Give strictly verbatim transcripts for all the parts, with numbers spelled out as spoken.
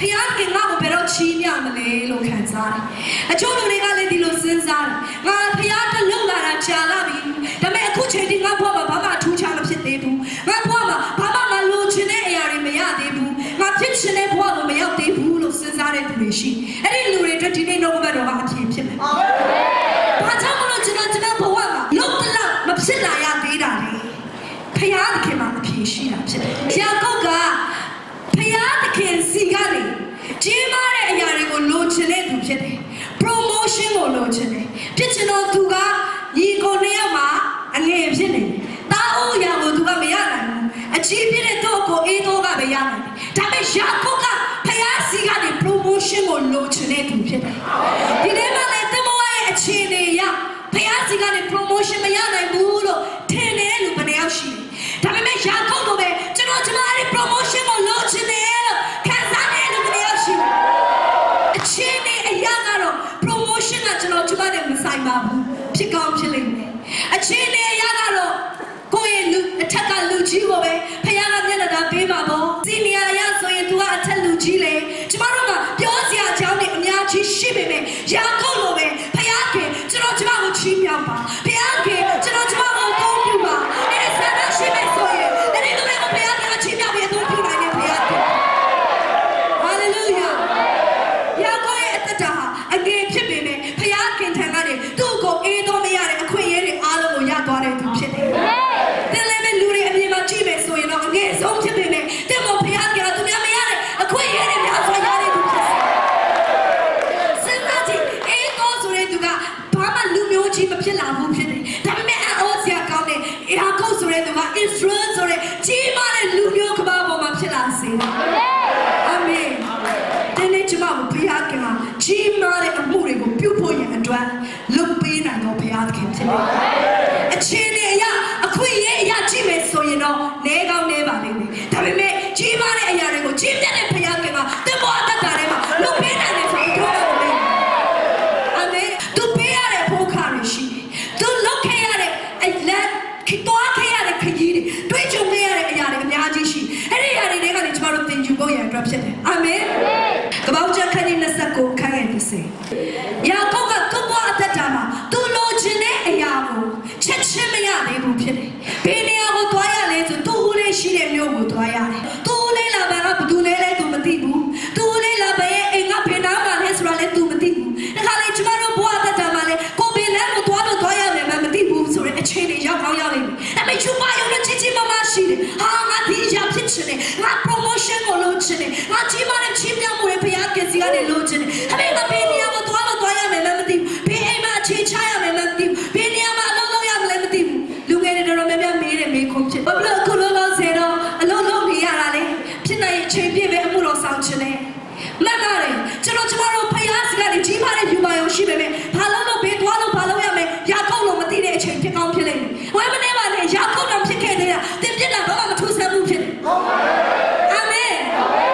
Payaki now better chinia Malay Kansari. A Jolika lady Lucinzari. My Piata Lula Chalabi. The man could change my Papa Papa two channels they do. My Papa Papa Luchine Arimea they do. My kitchen and Papa Mea de Bull of Cesare Rishi. And in Luray didn't know better about him. Patamolo Janatana Poama. Look the love, Mapsilla Didari. Payat came out of Pishina. Yakoga. Payat can Sigani. Jimare Yarigo Lochene, promotion or Lochene. Pitchino Tuga, Yigo Neama, and Yevzini. Tao Yago Tuga Mayana, a cheap in a toko, Etoga Bayana. Tabe Yakoga, Payasiga, promotion or Lochene. Did ever let them away a chene ya? Payasiga, promotion Mayana, Bulo, Tene, Lupaneashi. Tabe Yakoga, Janotari, promotion or Lochene. Promotion at Janotuba and Saiba, pick up chilling. A chain Yagaro, go in, attack a Lucivo, Payana Nena Bimabo, Senior Yaso into a Telugile, Tomorrow, Yosia, Johnny, Yachi, Shibibe, Yakolo, Payake, Janotuba, Chimiapa, Payake, Janotuba, Dopuba, and it's not a Shibesoye, and in the way of Payaka, Chimia, Dopuba, and Payake. Hallelujah. Yakoy at the Daha, again, Chibime, Payakin Tangani, Dugo, Edomiare, Aquayere, Alamo Yagore to Chile. The lemon luri and Yama Chibe, so you know, again, so Chibime, Demo Payaka to Yamiare, Aquayere, Yayare to Chile. Senati, Edos Reduga, Pama Lumio Chipapilla, who Chile. Tame Osia County, Iako Reduga, Influence or Chima and Lumio Kababo Mapilasi. Amen. Chima Piakima, Chima and Murigo, Pupoy and Dwan, Lupin and Opiakim today. A chene ya, a queen ya, Jimmy, so you know, Nega never leave. Tame, Chima and Yarigo, Jim and Piakima, the more the Tarema, Lupin and the Fronto. Amen. To pay at a Pokarishi, to look at it and let Kitoake at a Kajiri, Twitch of me at a Yarik Yajishi, any other name tomorrow thing you go and drop it. Amen. Kabauja kanina sako kaya say. Yakoga tubo atatama, tu lojine yago, chechimia de bupine. Peniago toya leto, tu ule shire yogo toya. Tu le la bara tu le tu matibu, tu le la bae enga penama hesrale tu matibu. Kale chmaro boata tamale, kobe le toado toya le matibu, so a chain yagoya le. And make you buy your chichi mama shire. Hanga tija pitchine, la promotion or lochine, la chima and chimia mure. Payaki Luchin, having a penny of a twelve toya melody, Payma Chichaya melody, Penyama Loya melody, look at it, remember me and me coach. But look, Kulo Zero, a little Yarale, Tina Champion Muro Sanchene. Mamari, tomorrow Payasga, the Jima, you buy Shibe, Palano Betuano Paloyame, Yakono Matina Champion on killing. Whenever Yakono Picadilla, they did not go to Samukin. Amen.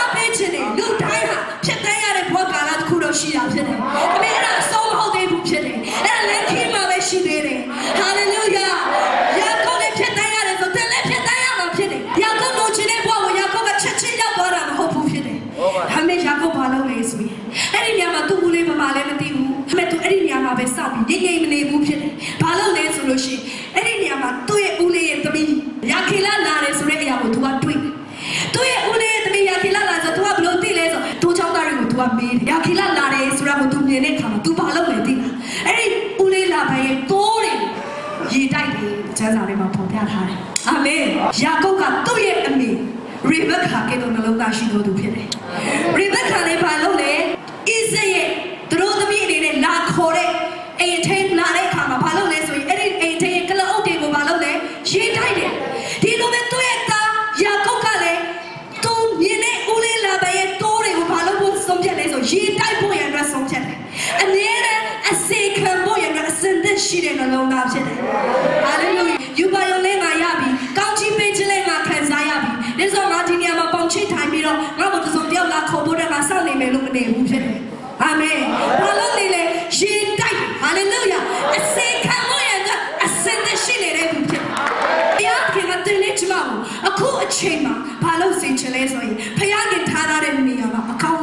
I mean, I saw how they put it. And let him have a she did it. Hallelujah. Yakone Petaya, so tell it Petaya, Petty. Yakono Chinebo, Yakova Chachilla, Bora, hope of it. I made Jacob is me. Any Yamatu live a malemati, met to any Yama Besabi, the name name Pupit, Palo Le Solution, any Yama, Tue Ule and Tabi, Yakila Lares Reya to one twin. Tue Ule and Tabi Yakila as a two blow dealers, two children to a bid, Yakila Lares Rabutu Nekama, two Palo Medina. Any Ule La Bay, Tori, ye died, Chazarima Ponta. Amen. Yakoka, Tue and me. Rebecca get on the low she go to Pene. Rebecca ne palole is a through the meaning in La Core, a ten Lare Kama Palole, so a take Kalo de Balole, she died it. Dino Vetueta, Yakokale, to Yene Ule La Baye Tore, Palo, some Jane, so she died boy and dress some Jane. And there a sick boy and dress and then she didn't alone out Jane. Hallelujah. You buy your name, Ayabi, County Pagilema, Kanzayabi. There's a Martinia Ponchi time, you know, Robert is on the other Kobo and Sunday may look at them. Amen. Hallelujah. She died. Hallelujah. I say, come on, I send the shilling every time. Yakin at the Nichma, a cool chamber, Palo Sincheleso, Payagin Tara and me, a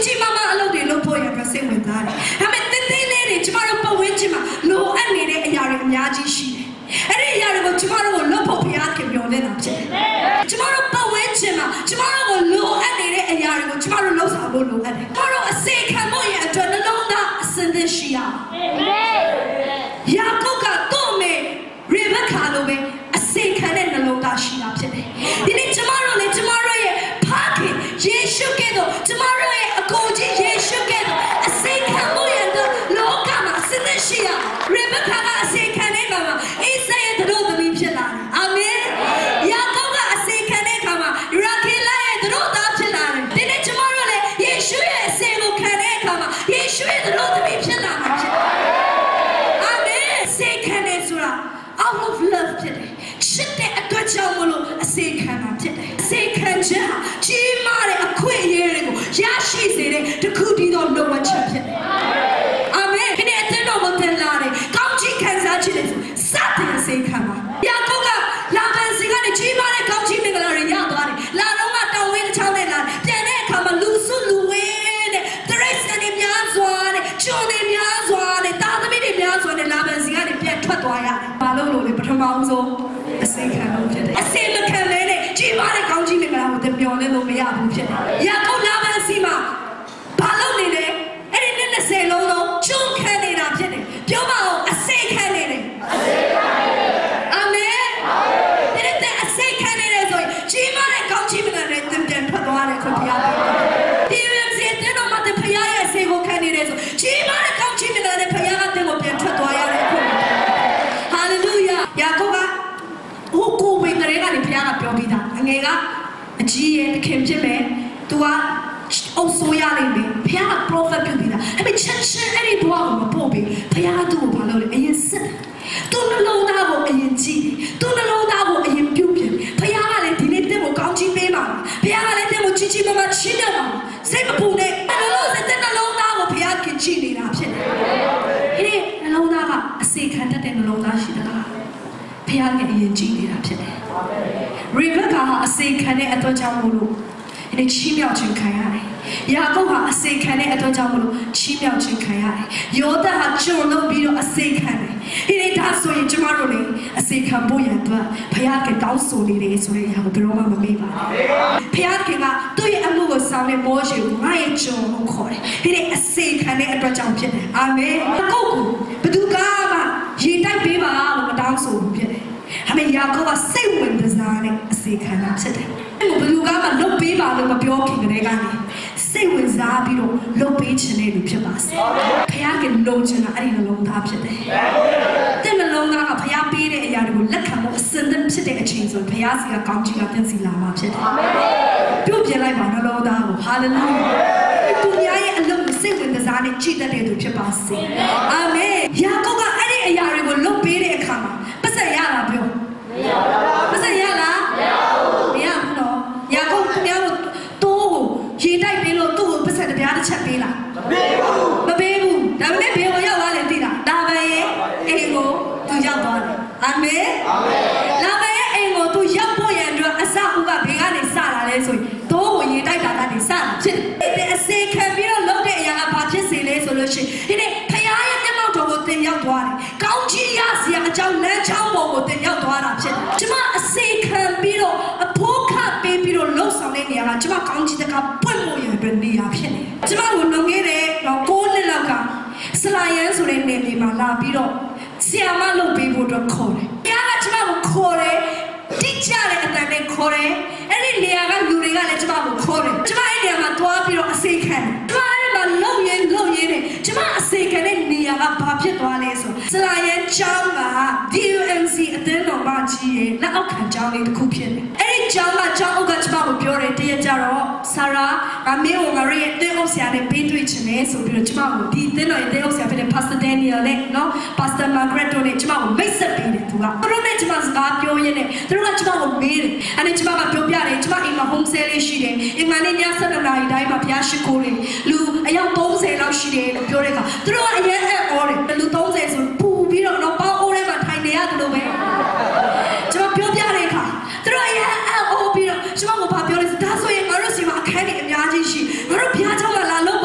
ကြီးမားမားအလုပ်တွေလုပ်ဖို့ရအတွက်စိတ်ဝင်စားတယ်ဒါပေမဲ့တင်းတင်းလေးတွေကျမတို့ပတ်ဝန်းကျင်မှာလိုအပ်နေတဲ့အရာတွေအများကြီးရှိတယ်အဲ့ဒီအရာတွေကိုကျမတို့ကိုလုပ်ဖို့ဘုရားခင်ပြောနေတာဖြစ်တယ်ကျမတို့ပတ်ဝန်းကျင်မှာကျမတို့ကိုလိုအပ်နေတဲ့အရာတွေကိုကျမတို့လုပ်ဆောင်ဖို့လိုအပ်တယ်ကျမတို့အစေခံဖို့ရအတွက်နှလုံးသားအစင်းသရှိရအောင်ယာကုပ်ကသူ့အမေရေဘကာလိုပဲအစေခံတဲ့နှလုံးသားရှိတာဖြစ်တယ်ဒီနေ့ကျမတို့လည်းကျမတို့ရဲ့ဖခင်ယေရှုကဲ့သို့ကျမတို့ရဲ့အကိုကြီးယေရှုကဲ့သို့အစေခံဖို့ရအတွက်လောကမှာအစင်းသရှိရရေဘကာကအစေခံတဲ့အခါမှာအိဆာရဲ့တို့သမီးဖြစ်လာတယ်အာမင်ယာကုပ်ကအစေခံတဲ့အခါမှာရာခေလရဲ့တို့သားဖြစ်လာတယ်ဒီနေ့ကျမတို့လည်းယေရှုရဲ့အစေကိုခံတဲ့အခါမှာယေရှုရဲ့တို့သမီးဖြစ်လာမှာဖြစ်တယ်အာမင်စေခံတဲ့ဆိုတာ out of love ဖြစ်တယ်ချစ်တဲ့အတွက်ကြောင့်မလို့အစေခံတာဖြစ်တယ်အစေခံခြင်းဟာကြီးမားတဲ့အခွင့်အရေးတွေကိုရရှိစေတဲ့တခုတည်းသောနှုတ်ဝချက်ဖြစ်တယ်အာမင်ဒီနေ့အသင်းတော်ကိုတင်လာတယ်ကောင်းချီးခံစားခြင်းတွေစတင်အစေခံပါယာကုပ်ကလာဗန်စီကနေကြီးမားတဲ့ကောင်းချီးမင်္ဂလာတွေရသွားတယ်လာတော့ကတောင်ဝင်းတစ်ချောင်းနဲ့လာပြန်တဲ့အခါမှာလူစုလူဝေးတဲ့တရိတ်စံတွေများစွာတဲ့ကျုံတွေများစွာတဲ့တာသမီတွေများစွာတဲ့လာဗန်စီကနေပြန်ထွက်သွားရတယ်ဘာလို့လို့လဲပထမဆုံးအစေခံလို့ဖြစ်တယ်အစေမခံလဲတဲ့ကြီးမားတဲ့ကောင်းချီးမင်္ဂလာကိုပြောလဲလို့မရဘူးဖြစ်တယ်ယာကုပ်လာဗန်စီမှာဘာလို့နေလဲအဲ့ဒီနှစ်နှစ်ဆယ်လုံးလုံးကျုံခံနေတာဖြစ်တယ်ပြောပါဦးအစေခံနေတယ်အစေခံနေတယ်အာမင်ဒီတဲ့အစေခံနေတယ်ဆိုရင်ကြီးမားတဲ့ကောင်းချီးမင်္ဂလာတွေတင်ပြန်ထွက်သွားတယ်ခင်ဗျာဒီရင်စေတဲ့တော့မတဲ့ဖခင်ရဲ့အစေကိုခံနေတယ်ဆိုကြီးမားတဲ့ကောင်းချီးမင်္ဂလာတွေဖခင်ကတင်ကိုပြန်ထွက်သွားရတယ်ခင်ဗျာဟာလေလုယာယာကုပ်ကဟိုကိုဝင်ကလေးကနေဖခင်ကပြောပြီးသားအငယ်ကအကြီးရဲ့ခင်ဖြစ်မယ်သူကအုပ်ဆိုးရလိမ့်မယ်ဖခင်က prophet ပြုပြီးသားအဲ့ဒီချက်ချင်းအဲ့ဒီဘဝကိုမပို့ပြီးဖခင်ကသူ့ကိုဘာလုပ်လဲအရင်စစ်သူ့နှလုံးသားကိုအရင်ကြည့်သူ့နှလုံးသားကိုအရင်ပြုတ်ပြင်ဖခင်ကလည်းဒီနေ့တင့်ကိုကောင်းချီးပေးပါဖခင်ကလည်းတင့်ကိုချီးချီးမမချီးမြှောက်ပါစိတ်မပူနဲ့နှလုံးစတဲ့နှလုံးသားကိုဖခင်ခင်ချီးနေတာဖြစ်တယ်ဒီနေ့နှလုံးသားကအစေခံတတ်တဲ့နှလုံးသားရှိသလားဖခင်ကအရင်ကြည့်နေတာဖြစ်တယ်ရေဘကာဟာအစေခံတဲ့အတွက်ကြောင့်မို့လို့ဒီချီးမြှောက်ခြင်းခံရတယ်။ယာကုပ်ဟာအစေခံတဲ့အတွက်ကြောင့်မလို့ချီးမြှောက်ခြင်းခံရတယ်။ယောသဟာကြုံလို့ပြီးတော့အစေခံတယ်။ဒီနေ့ဒါဆိုရင်ကျမတို့လည်းအစေခံဖို့ရန်အတွက်ဘုရားကတောင်းဆိုနေတယ်ဆိုတဲ့အရာကိုဘယ်တော့မှမမေ့ပါဘူး။ဘုရားကသူ့ရဲ့အမှုကိုဆောင်တဲ့မောရှေကိုငါရဲ့ကြုံလို့ခေါ်တယ်။ဒီနေ့အစေခံတဲ့အတွက်ကြောင့်ဖြစ်တယ်။အာမင်။ယာကုပ်ကိုဘယ်သူကမှရေတိုက်ပေးပါလို့မတောင်းဆိုဘူးဖြစ်တယ်။ဒါပေမဲ့ယာကုပ်ကစိတ်ဝင်စားတဲ့အစေခံတာဖြစ်တယ်။ဘယ်သူကမှလုတ်ပေးပါလို့မပြောခင်ကတည်းကနေစိတ်ဝင်စားပြီးတော့လုတ်ပေးခြင်းနဲ့လူဖြစ်ပါစေ။ဘုရားကလုံချင်တာအဲ့ဒီနှလုံးသားဖြစ်တယ်။တဲ့နှလုံးသားကဘုရားပေးတဲ့အရာတွေကိုလက်ခံဖို့အစဉ်သင့်ဖြစ်တဲ့အချိန်ဆိုဘုရားစီကကောင်းချီးကပြန်စီလာမှာဖြစ်တယ်။ပြုတ်ပြလိုက်ပါနှလုံးသားကိုဟာလေလုယာ။သူများရဲ့အလုပ်ကိုစိတ်ဝင်စားနဲ့ကြည်တတ်တဲ့သူဖြစ်ပါစေ။အာမင်။ယာကုပ်ကအဲ့ဒီအရာတွေကိုလုတ်ပေးတဲ့အခါမှာပတ်သက်ရတာပြော။မရပါဘူး။ပတ်သက်ရလား။မရပါဘူး။မရဘူးနော်။ယာကုပ်ခင်ဗျားတို့တိုးကိုရေတိုက်ပေးလို့သူ့ကိုပတ်သက်တရားတစ်ချက်ပေးလားမပေးဘူးမပေးဘူးဒါပေမဲ့ဘေးကိုရောက်သွားတယ်သိလားဒါပဲရဲ့အိမ်ကိုသူရောက်သွားတယ်အာမင်အာမင်ဒါပဲရဲ့အိမ်ကိုသူရောက်ဖို့ရန်အတွက်အစအဦးကဘေးကနေစလာလဲဆိုရင်တိုးကိုရေတိုက်တာကနေစတာဖြစ်တယ်အစေခံပြီးတော့လုပ်တဲ့အရာကဘာဖြစ်စေလဲဆိုလို့ရှိရင်ဒီနေ့ဖခင်ရဲ့မျက်မှောက်တော်ကိုတင်ရောက်သွားတယ်ကောင်းချီးရစရာအကြောင်းလမ်းချောင်းပေါ်ကိုတင်ရောက်သွားတာဖြစ်တယ်ကျမအစေခံပြီးတော့အဖို့ခပေးပြီးတော့လှုပ်ဆောင်တဲ့နေရာကကျမကောင်းချီးတကပွင့်လို့ရတဲ့နေရာဖြစ်နေကျမတို့လုံခဲ့တဲ့တော့ကိုးနှစ်လောက်ကစလာယန်ဆိုတဲ့နေရာမှာလာပြီးတော့ဆီယာမလုပ်ပေးဖို့တော့ခေါ်တယ်။တရားကကျမကိုခေါ်တယ်တိကျတဲ့အတန်နဲ့ခေါ်တယ်အဲ့ဒီနေရာကလူတွေကလည်းကျမကိုခေါ်တယ်ကျမအဲ့ဒီနေရာမှာတွားပြီးတော့အစေခံတယ်ကျမအဲ့ဒီမှာလုံရင်လုံရင်နဲ့ကျမအစေခံတဲ့နေရာကဘာဖြစ်သွားလဲဆိုစလာယန်ကျောင်းက D U M C အသင်းတော်မကြီးရဲ့လက်အောက်ခံကျောင်းလေးတစ်ခုဖြစ်တယ်အဲ့ဒီကျောင်းကကျောင်းအုပ်ကကျမကိုပြောတယ်တရက်ကြတော့ဆာရာငါမင်းကိုငါရဲ့အသင်းအုပ်ဆရာနဲ့ပေးတွေ့ချင်တယ်ဆိုပြီးတော့ကျမကိုဒီအသင်းတော်ရဲ့အသင်းအုပ်ဆရာဖြစ်တဲ့ Pastor Daniel နဲ့နော် Pastor Margaret တို့နဲ့ကျမကိုမိတ်ဆက်ပေးတယ်သူကသူတို့နဲ့ကျမစကားပြောရင်းနဲ့သူတို့ကကျမကိုမေးတယ်အဲ့ဒါကျမကပြောပြတယ်ကျမအိမ်မှာ home sale လေးရှိတယ်အင်္ဂါနေ့ညဆယ်နှစ်နာရီတိုင်းမှာဘုရားရှိခိုးတယ်လူအယောက်သုံးဆယ်လောက်ရှိတယ်လို့ပြောတဲ့အခါသူတို့ကအရင်အအော်တယ်လူသုံးဆယ်ဆိုပူပြီးတော့တော့ပေါင်းအိုးထဲမှာထိုင်နေရတယ်လို့ပဲကျမပြောပြတဲ့အခါသူတို့အရင်အော်ပြီးတော့ကျမကဘာပြောလဲဆိုဒါဆိုရင်ငါတို့စီမှာအခန်းကြီးအများကြီးရှိငါတို့ဘုရားကျောင်းမှာလာလို့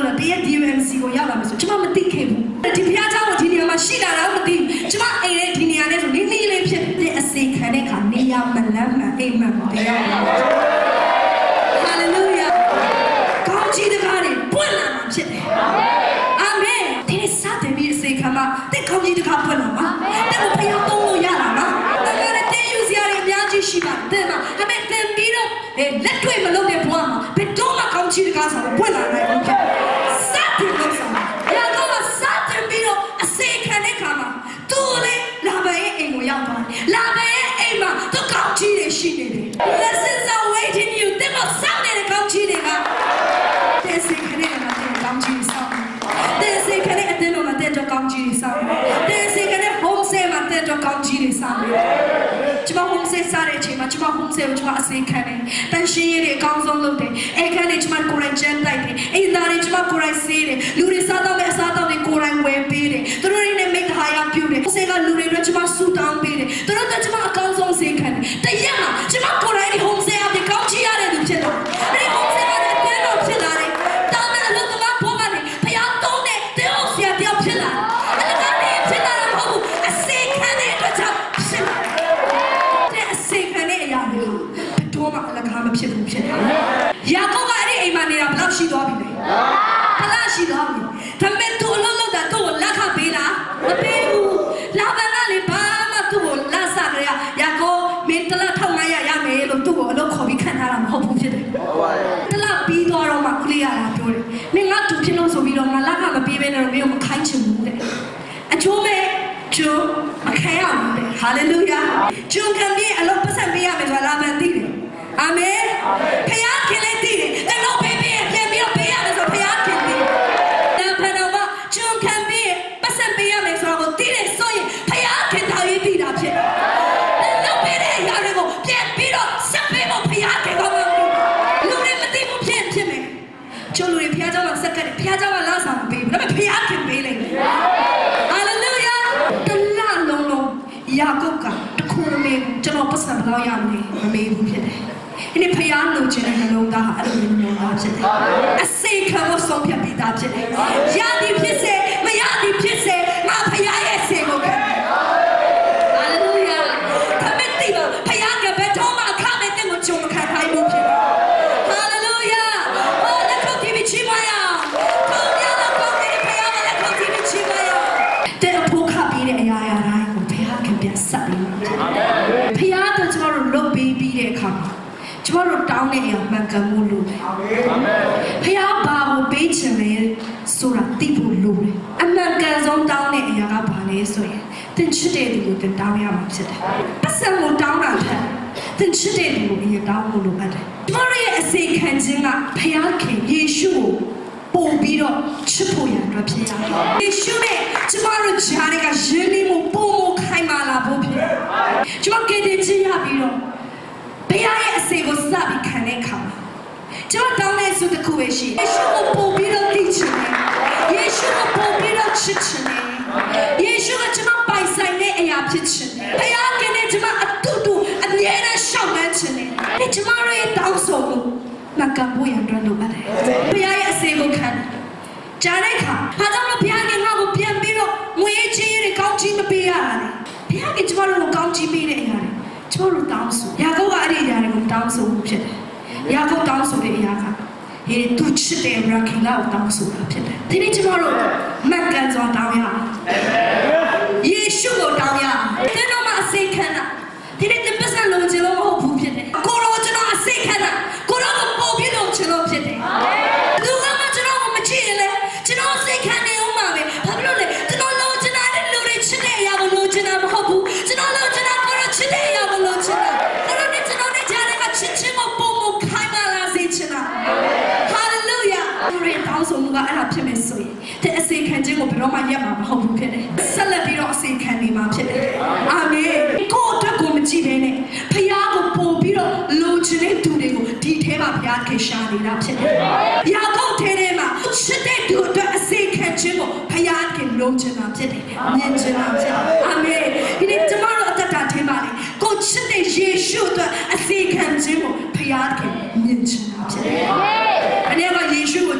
လို့တရက် D M C ကိုရောက်လာမယ်ဆိုကျွန်မမသိခဲ့ဘူးဒီဘုရားเจ้าကိုဒီနေရာမှာရှိလာတာမသိကျွန်မအိမ်နဲ့ဒီနေရာနဲ့ဆိုနီးနီးလေးဖြစ်တဲ့အစေခံတဲ့ခါနေရာမလန်းမှန်အိမ်မှန်တရားဟာလေလုယာကောင်းကြီးတကားတွေပွင့်လာမှာဖြစ်တယ်အာမင်ဒီနေ့စတဲ့ပြီးအစေခံမှာတဲ့ကောင်းကြီးတကားပွင့်လာမှာတဲ့ဘုရားသုံးလို့ရလာမှာဒါကလည်းတဲ့ယူစရာတွေအများကြီးရှိပါတယ်မှာဒါပေမဲ့သင်ပြီးတော့လက်တွေ့မလုပ်တဲ့ဘဝမှာဘယ်တော့မှကောင်းကြီးတကားဆိုတော့ပွင့်လာနိုင်ဘူးဖြစ်စတဲ့လို့ဆိုတာယာကောကစတဲ့ပြီးတော့အစေခံတဲ့ခါမှာသူ့လေလာဘရဲ့အိမ်ကိုရောက်သွားတယ်လာဘရဲ့အိမ်မှာသူကောင်းကြီးတွေရှိနေတယ် Lessons are waiting you တဲ့မဆောင်းနေတဲ့ကောင်းကြီးတွေကတဲ့စေခံတဲ့မှာတဲ့ကောင်းကြီးဆောင်းတဲ့စေခံတဲ့အတင်းတော်မှာတဲ့ကောင်းကြီးဆောင်းတဲ့စေခံတဲ့ home stay မှာတဲ့ကောင်းကြီးတွေဆောင်းကျွန်မ home stay စားတဲ့အချိန်မှာကျွန်မ home stay ကိုကျွန်မအစေခံတယ်တန်ရှင်းရည်အကောင်းဆုံးလုပ်တယ်အဲ့ခါနဲ့ကျွန်မကိုယ်တိုင်ကျန်းတိုက်တယ်အဲ့ဒါတွေကျွန်မကိုယ်တိုင်စေးတယ်လူတွေစားတော့မယ့်အစားတော့တွေကိုယ်တိုင်ဝယ်ပေးတယ်သူတို့တွေနဲ့ make ဟာရပြုတယ်စေကလူတွေတို့ကျွန်မဆူတောင်းပေးတယ်သူတို့ကကျွန်မအကောင်းဆုံးစေခံတယ်တရက်မှာကျွန်မကိုယ်တိုင် home stay အပြင်ကောင်းချီရတယ်သူဖြစ်တယ်အဲ့ဒီ home stay မှာတဲ့တဲတော့ဖြစ်လာတယ်တောင်းတဲ့အလုပ်သမားဘောကနေဖျားသုံးတဲ့တဲအောင်ဆရာတယောက်ဖြစ်လာအဲ့ဒါကနေဖြစ်လာတာမဟုတ်ဘူးအစေခံတဲ့အတွက်ကြောင့်ဖြစ်လာတဲ့အစေခံတဲ့အရာတွေတော့မှအလကားမဖြစ်ဘူးဖြစ်တယ်ယာကုပ်ကအဲ့ဒီအိမ်မှာနေတာဘယ်လောက်ရှိသွားပြီလဲဘယ်လောက်ရှိသွားပြီဒါပေမဲ့သူ့အလုပ်လုပ်တာသူ့ကိုလက်ခပေးလားမပေးဘူးလာဘန်ကလေဘာမှသူ့ကိုလက်စားကြရယာကုပ်မင်းတလားထောက်ငါရရမယ်လို့သူ့ကိုအလုပ်ခေါ်ပြီးခံထားတာမဟုတ်ဘူးဖြစ်တယ်တလားပြီးသွားတော့မှဦးလေးရတာပြောတယ်မင်းငါတူဖြစ်လို့ဆိုပြီးတော့ငါလက်ကမပေးဘဲနဲ့တော့မင်းကိုမခိုင်းချင်ဘူးတဲ့အချိုးမဲ့ကျုံမခံရဘူးတဲ့ဟာလေလုယာကျုံခံပြီးအလုပ်ပတ်စံပေးရမယ်ဆိုတာလာဘန်သိတယ်အာမင်ဖခင်ခင်လေးသိတယ်တလုံးပေးပေးပြန်ပြီးတော့ပေးရမယ်ဆိုဖခင်ခင်သိတယ်ဖန်တော်ကကျုံခံပြီးပတ်စံပေးရမယ်ဆိုတော့သိတယ်ဆိုရင်ဖခင်ခင်တော်ရေးသိတာဖြစ်တယ်တလုံးပေးတဲ့အရာတွေကိုပြန်ပြီးတော့ဆက်ပေးဖို့ဖခင်ခင်တော်ကလူတွေမသိဘူးဖြစ်ဖြစ်မယ်ကျုံလူတွေဖခင်เจ้าကစက်ကတ်ဖခင်เจ้าကလာဆောင်ပေးဘူးဒါပေမဲ့ဖခင်ခင်ပေးလိုက်တယ်ဟာလေလုယာတလားလုံးလုံးယာကုပ်ကတခုမမေးဘူးကျွန်တော်ပတ်စံဘယ်လောက်ရမလဲမမေးဘူးဖြစ်တယ်ဒီနေ့ဖျားလို့ခြင်းတဲ့နှလုံးသားဟာအဲ့လိုမျိုးသားဖြစ်တယ်အစေခံဖို့ဆုံးဖြတ်ပြီးသားဖြစ်တယ်ရသည်ဖြစ်စေမရသည်ဖြစ်စေငါဖျားရဲ့စေကိုခံဟာလေလုယာခမစ်တီပါဖျားကဘယ်တော့မှအခမဲ့တဲ့ကိုကြုံမခံနိုင်ဘူးဖြစ်တယ်ဟာလေလုယာဟောလက်ခုပ်တီးပြီးချီးမွမ်းရအောင်ကောင်းရတော့ကောင်းတယ်ဖျားကလက်ခုပ်တီးပြီးချီးမွမ်းရအောင်တဲ့အဖို့ခပြီးတဲ့အရာရာတိုင်းကိုဖျားကပြန်ဆက်ပြီးဖျားတော့ကျွန်တော်တို့လုပ်ပြီးပြီးတဲ့အခါမှာကျမတို့တောင်းတဲ့အရာမှန်ကန်မှုလို့တယ်အာမင်ဖခင်ဘာကိုပေးချင်လဲဆိုတာသိဖို့လိုတယ်အမှန်ကန်ဆုံးတောင်းတဲ့အရာကဘာလဲဆိုရင်သင်ချစ်တဲ့သူကိုသင်တောင်းရမှာဖြစ်တယ်ပတ်စံကိုတောင်းတာထက်သင်ချစ်တဲ့သူကိုအရင်တောင်းဖို့လိုအပ်တယ်ကျမတို့ရဲ့အစေခံခြင်းကဖခင်ယေရှုကိုပို့ပြီးတော့ချစ်ဖို့ရတော့ဖြစ်ရတယ်ယေရှုနဲ့ကျမတို့ဂျားတွေကယဉ်နေမှုပုံမခိုင်မာလာဖို့ဖြစ်တယ်ကျမကတည်းကရပြီးတော့ဘုရားရဲ့အစေကိုစပြီးခံတဲ့အခါမှာကျွန်တော်တောင်းတဲ့ဆုတစ်ခုပဲရှိယေရှုကိုပို့ပြီးတော့သိချင်တယ်ယေရှုကိုပို့ပြီးတော့ချစ်ချင်တယ်ယေရှုကကျွန်တော်ပိုင်ဆိုင်တဲ့အရာဖြစ်ချင်တယ်ဘုရားကလည်းကျွန်မအတူတူအမြဲတမ်းရှောက်လန်းချင်တယ်ဒီကျွန်မရဲ့တောင်းဆိုမှုမကဘူးရတော့လို့ပါတယ်ဘုရားရဲ့အစေကိုခံကြားတဲ့အခါဘာကြောင့်လဲဘုရားကငါ့ကိုပြန်ပြီးတော့ငွေချင်းတွေကောင်းချီးမပေးရတာလေဘုရားကကျွန်တော်တို့ကောင်းချီးပေးတဲ့အရာတွေကျွန်တော်တို့တောင်းဆိုယာကုပ်ကအဲ့ဒီအရာတွေကိုတောင်းဆိုမှုဖြစ်တယ်ယာကုပ်တောင်းဆိုတဲ့အရာကဟေးသူချစ်တဲ့ရာခိလာကိုတောင်းဆိုတာဖြစ်တယ်ဒီနေ့ကျွန်တော်တို့မက်ကန်စွာတောင်းရအောင်ယေရှုကိုတောင်းရအောင်ဒီတော့မှအစေခံတာဒီနေ့တင်ပတ်စံလုံးချင်လို့မဟုတ်ဘူးဖြစ်တယ်ကိုရောကျွန်တော်အစေခံတာကိုရောကိုပို့ပြီးတော့ချင်လို့ဖြစ်တယ်သူကမှကျွန်တော်ကိုမချစ်ရင်လေကျွန်တော်အစေခံနေအောင်ပါပဲဘာဖြစ်လို့လဲကျွန်တော်လုံးချင်တာတဲ့လူတွေချစ်တဲ့အရာကိုလုံးချင်တာမဟုတ်ဘူးကျွန်တော်လုံးချင်တာကိုရောချစ်တဲ့အရာကိုလုံးချင်တာအဲ့တော့ကျွန်တော်နဲ့ကြားတဲ့ကချစ်ချင်းကိုပုံမခိုင်းပါလားစေချင်တာဟာလေလုယာသူတွေတောင်းဆိုမှုကအဲ့ဒါဖြစ်မယ်ဆိုရင်တဲ့အစေခံခြင်းကိုဘယ်တော့မှရပ်မှာမဟုတ်ဘူးဖြစ်တယ်ဆက်လက်ပြီးတော့အစေခံနေမှာဖြစ်တယ်အာမင်ကိုယ့်အတွက်ကိုမကြည့်ဘဲနဲ့ဖခင်ကိုပို့ပြီးတော့လိုချင်တဲ့သူတွေကိုဒီထဲမှာဖခင်ခေရှာနေတာဖြစ်တယ်ယာကုပ်ထဲထဲမှာချစ်တဲ့သူအတွက်အစေခံခြင်းကိုဖခင်ကလိုချင်တာဖြစ်တယ်မြင်ချင်တာဖြစ်တယ်အာမင်ဒီနေ့ကျွန်တော်တို့အသက်တာထဲမှာလေကိုချစ်တဲ့ယေရှုအတွက်အစေခံခြင်းကိုဖခင်ကမြင်ချင်တာဖြစ်တယ်အနေကယေရှုကို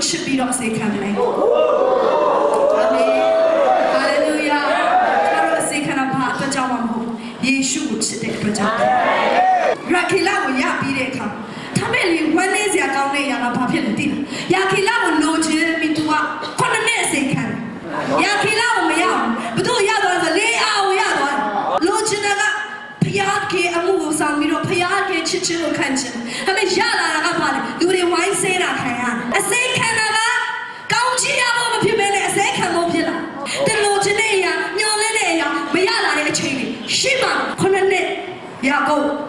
should be not say coming. Amen. Hallelujah. Tomorrow say can about the Jamamu. Ye should sit there for Jam. Rakila will ya be there come. Tameli, when is your county and a papilla? Yakila will know Jeremy to a condense can. Yakila will be out, but do Yado the lay out Yado. Lord Chinaga. Payake amu samiro payake chichu kanchen. Hame jala agapale. Dure wine say na kaya. Ase kanaga. Kaunchi amo mapibele ase kamo pila. Telo chineya nyole neya mayala ne chini. Shima konane yago.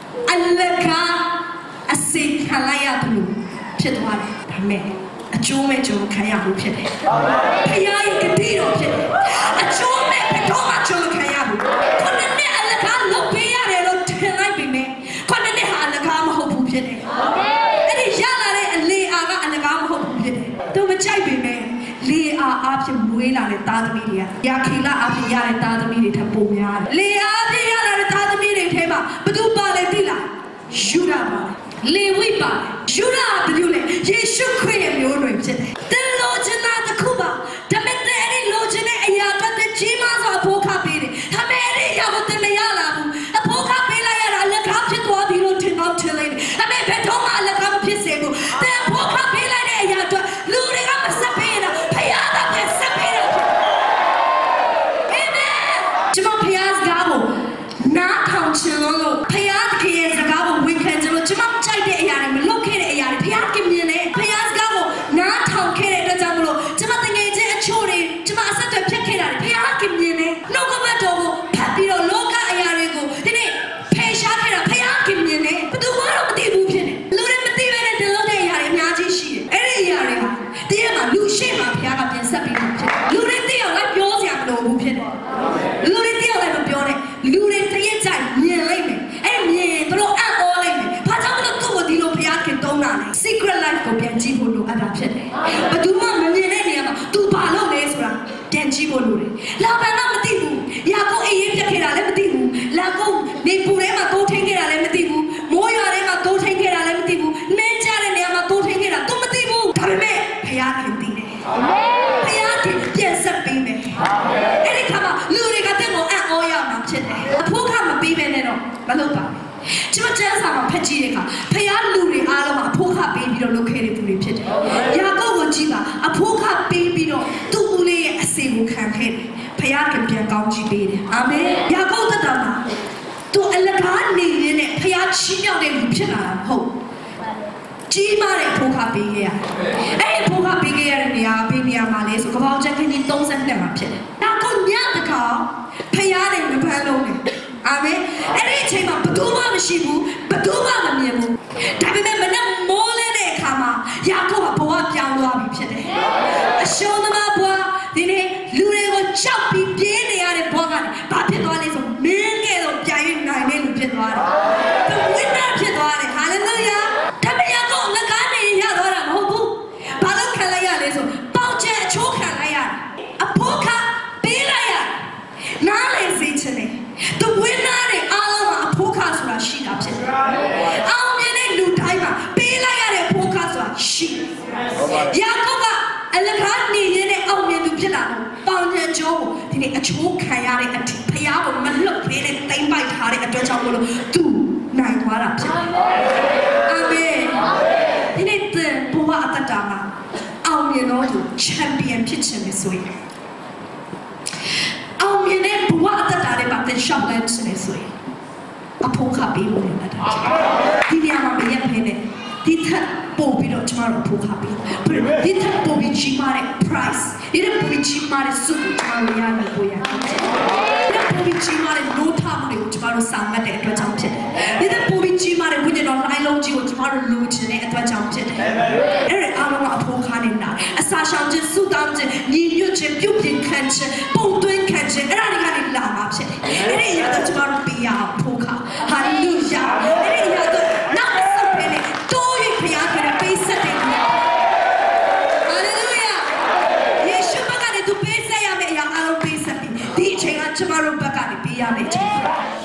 Alaka ase kalaya blu. Pitwale. Hame. Achume jo kaya bu pile. Payaye kadiro pile. Achume petoma jo kaya bu. Konane no pay a tonight be me. Conne had the calm hope of it. And it's Yala and lay aga and the calm hope of it. Don't be chai be me. Lay our option Muela and Tata Media. Yakila after Yara and Tata Media Tapoya. Lay after Yara and Tata Media Tema, but do Baletilla. Shura. Lay Wipa. Shura the Yule. Ye should create your dream. The Lord and the Kuba. The Metani Logene and Yata the Chimas or Poca Piri. Hameri Yavata Mayala. A Poca Pila, look up to what you don't tell out till it. I may bet on my look up Pisebo. The Poca Pila Yata, luring up a Sapina, Payada Sapina. Amen. Jimon Piaz Gabo. Not council. Payad Kias Gabo weekends. Jimon Chide Ayam, located Ayam, Piakim Yene, Piaz Gabo, not how Kate the Jamlo, Jimating a chori, Jimasata Pekina, Piakim Yene, no Gomato, Papiro, Loka Ayarego, then it, Pay Shakira, Piakim Yene, but the one of the Bukin, Lurin Mativa and the Lode Yari, Yaji, Eri Yari, the Emma, Lushima, Piaka, and Sapi, Lurin Dio, like yours, Yamlo Bukin, Lurin Dio, like a Bione, Lurin Tieta, near Layman, and ye throw out all Layman. Secret life go Bianchi Bolo adoption. But do Mamma Millennium, do Palo Nesra, Bianchi Boluri. Labana Matibu, Yako Ayakira Lematibu, Lago, Nepurema go take it a Lematibu, Moyarema go take it a Lematibu, Menjar and Yama go take it a Tomatibu, Kame, Payakin Dine. Payakin, yes, a baby. Any come up, Lurigatemo and Oya Mamchet. A poor come a baby and Malopa. Chimachasa Pachirica, Payan Luri Alama, Poca baby don't locate to repeat. Yago Jiba, a Poca baby don't do a same campaign. Payan can be a gougy baby. Amen. Yago the Dama. To Alagan in it, Payan Chino de Lupina home. Jiba and Poca baby. A Poca baby and the Albania Malays, so about Jackie in those and never pit. Now go near the car, Payan and the Palome. Amen. Any time, Baduma Shibu, Baduma Mimu. Remember, no more than a kama. Yako Boa Piano Pide. A show them up, then Lure will choppy Piene and Bogan. Papidon is a million of giant nine Pidwari. The winner Pidwari. Hallelujah. Tamayako, Lagani, Yadora, Hobu. Balakalayan is a Boucher Chokalaya. A Poca Bilaya. Now is it. The winner Alama Pocas Rashid up to Almene Lutaiva, Bela Pocas She Yakoba, Alagani, Yene Almen Lupilano, Banya Joe, the Achu Kayari and Payabo, Maluk, and Time by Hari at Dojamolo, two nine one up to Amen. In it the Boa Atadama, Almenoto, champion kitchen this week. Our name, what the daddy, but the shop lens in his way. A poker people in that. Did you have a penny? Did that Bobby not tomorrow poker people? Did that Bobby Chimare price? Did a Bobby Chimare soup tomorrow? Did a Bobby Chimare no time tomorrow summer at the jumped? Did a Bobby Chimare with an online tomorrow lutin at the jumped? Eric Alama poker in that. A Sasha just so down to New Chip, you can catch both doing catch it. And I got it love up. And he had to tomorrow be our poker. Hallelujah. And he had to not something. Do you be out in a base setting? Hallelujah. Yes, you got it to base. I am a young base setting. D J and tomorrow, but I be on it.